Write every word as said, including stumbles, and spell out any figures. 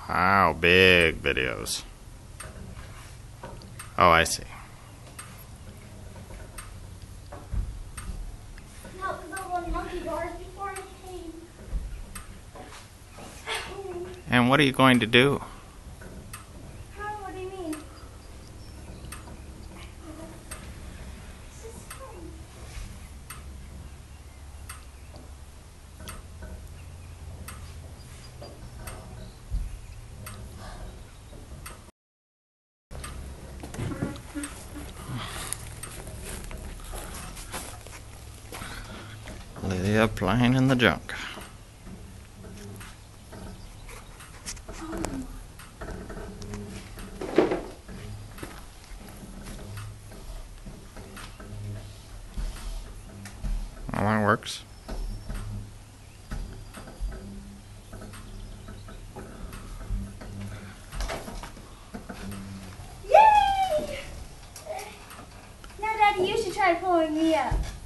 Wow, big videos. Oh, I see. No, because I wanted monkey bars before I came. And what are you going to do? Huh? What do you mean? This is fun. Lydia playing in the junk. Well, that works. Yay! Now, Daddy, you should try pulling me up.